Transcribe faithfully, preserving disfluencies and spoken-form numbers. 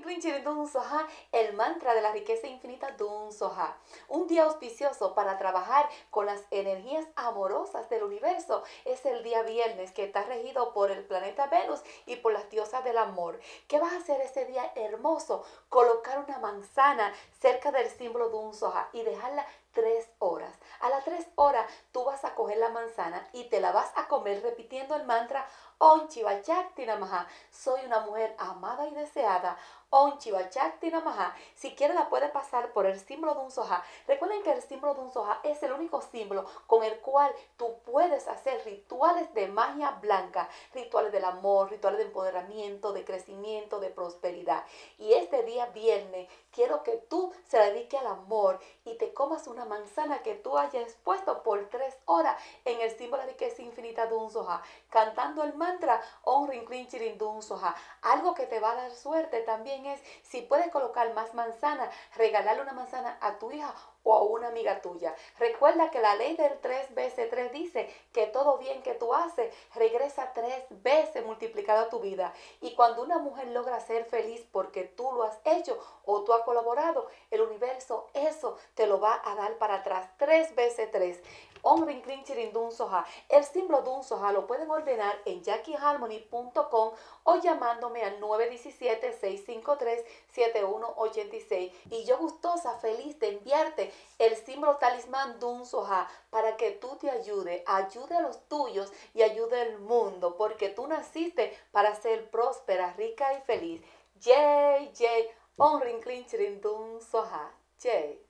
Rin Chirin Dun Soha, el mantra de la riqueza infinita Dun Soha. Un día auspicioso para trabajar con las energías amorosas del universo es el día viernes, que está regido por el planeta Venus y por las diosas del amor. ¿Qué vas a hacer ese día hermoso? Colocar una manzana cerca del símbolo Dun Soha y dejarla tres horas. A las tres horas tú vas a coger la manzana y te la vas a comer repitiendo el mantra Om Shiva Shakti Namaha. Soy una mujer amada y deseada. Om Shiva Shakti Namaha. Si quieres la puedes pasar por el símbolo de un soja. Recuerden que el símbolo de un soja es el único símbolo con el cual tú puedes hacer rituales de magia blanca, rituales del amor, rituales de empoderamiento, de crecimiento, de prosperidad. Y este día viernes quiero que tú se dediques al amor y te comas una manzana que tú hayas puesto por tres horas en el símbolo de riqueza infinita de un soja, cantando el mantra Om Rin Rin Chirin Dun Soha. Algo que te va a dar suerte también es, si puedes colocar más manzanas, regalarle una manzana a tu hija o a una amiga tuya. Recuerda que la ley del tres veces tres dice que todo bien que tú haces regresa tres veces multiplicado a tu vida. Y cuando una mujer logra ser feliz porque tú lo has hecho o tú has colaborado, el universo eso te lo va a dar para atrás, tres veces tres. Om Rin Rin Chirin Dun Soha. El símbolo Dun Soha lo pueden ordenar en jackie harmony punto com o llamándome al nueve uno siete, seis cinco tres, siete uno ocho seis. Y yo gustosa, feliz de enviarte el símbolo talismán Dun Soha para que tú te ayude, ayude a los tuyos y ayude al mundo, porque tú naciste para ser próspera, rica y feliz. Jay, Jay, Om Rin Rin Chirin Dun Soha. Jay.